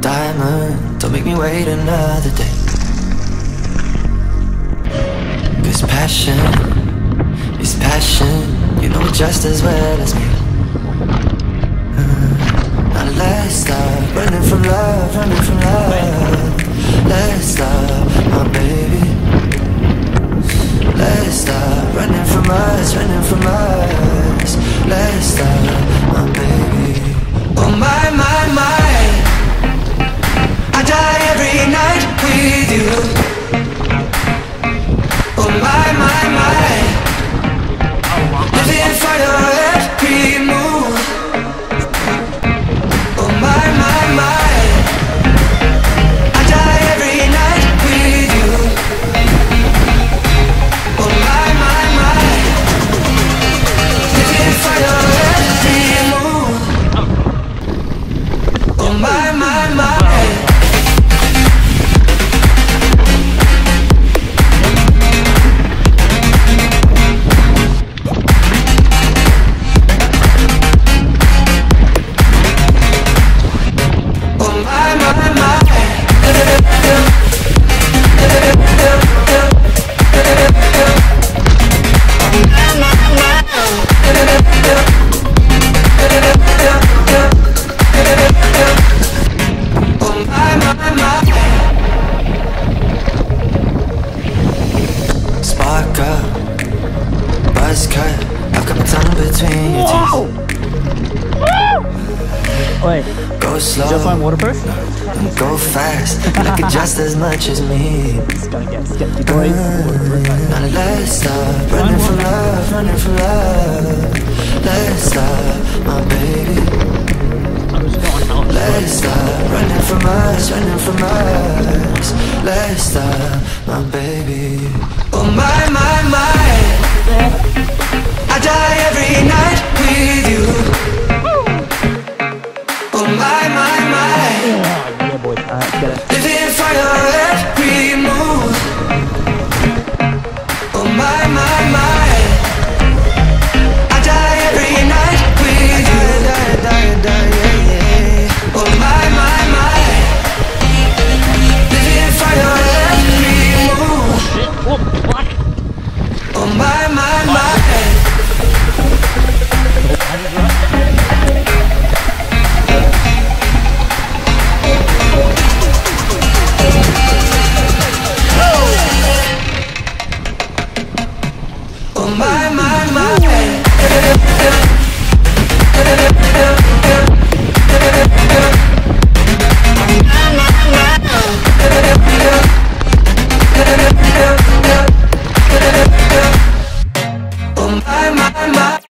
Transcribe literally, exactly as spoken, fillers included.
diamond, don't make me wait another day. Cause passion is passion, you know it just as well as me. Now let's stop running from love, running from love. Let's stop, my baby. Let's stop running from us, running from us. Let's stop, my baby. Oh my, my, my, I die every night with you. Oh my, my, my, living for your every move. Oh my, my, my, I die every night with you. Oh my, my, my, living for your every move. Oh my, my, my. Spark up, buzz cut, I've got my tongue between your teeth. Wait, go slow, just find waterproof? Go fast, like it just as much as me. It's gonna get sketchy, boys. Now let's stop running from love, running from love. Let's stop, my baby. Let's stop running from us, running from us. Let's stop, my baby. Oh my, my, my, I die every night with you. Oh my, my, my, Yeah, boys. Alright, get it. living for your every move. Oh my, my, my, I die every night with you. Die, die, die, yeah, yeah. Oh my, my, my, living for your every move. Oh, what? Oh my, my, my. Oh my, my, my. Oh my, my, my.